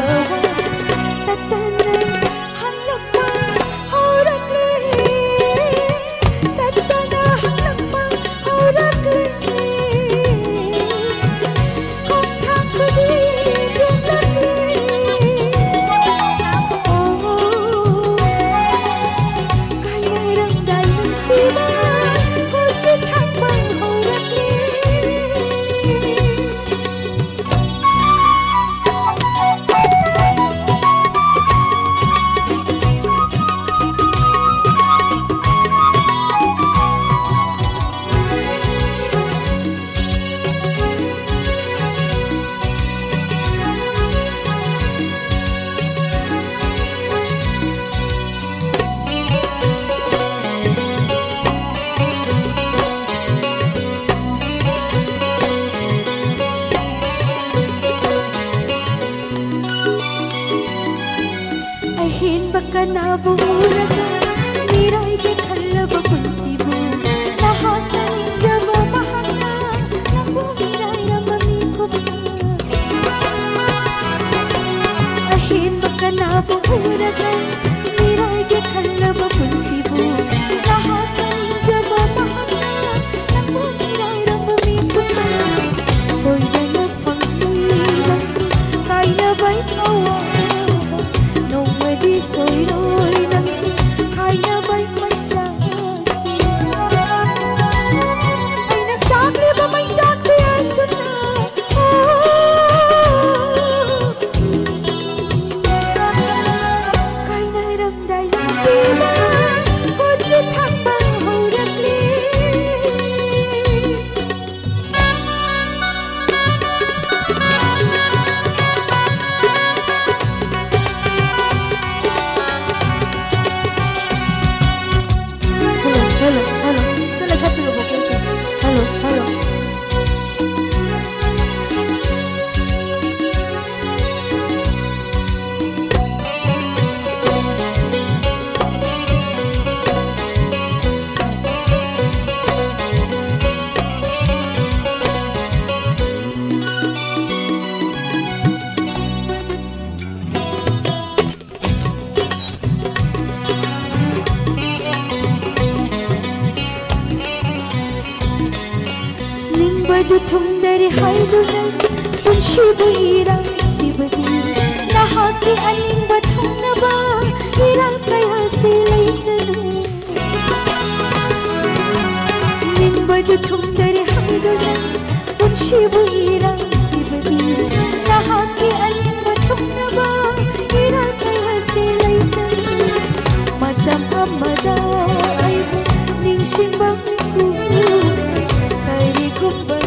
Kana bumuraga miray ke khalaba kunsibu lahat na ninjaba mahana nabumiray na mamikop ahin bakana bumuraga miray ke khalaba kunsibu lahat na ninjaba mahana nabumiray na mamikop soy na panghilang kay na ba'y awa soy roy nang kaya ba'y magsasi ay nasakli ba may saksi aso na kay naramday ng siba kutsi takbang hurakli Halo, talaga pero okay. Halo. Badutong dari haydunan punshibu irang sibadi lahat ni aning batong na ba irang kaya sila'y sanun ning badutong dari haydunan punshibu irang sibadi lahat ni aning batong na ba irang kaya sila'y sanun madam amada ay ning simbang niku kay di kumba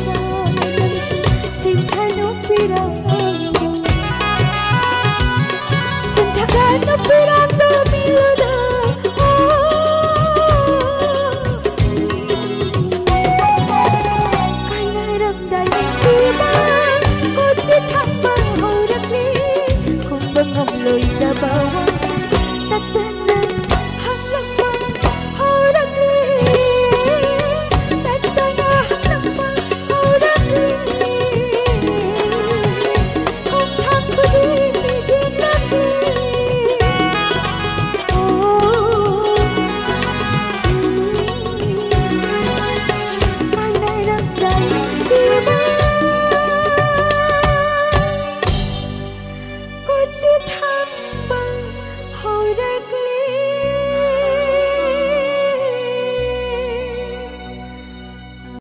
Sintagano pirando miluda kay naramday ng siba kutsi takbang hurakli kung bangamloy na bawa tatanan hanglang pa hurakli tatanan hanglang pa hurakli kung takbo din nakli Kutsi takbang hurakli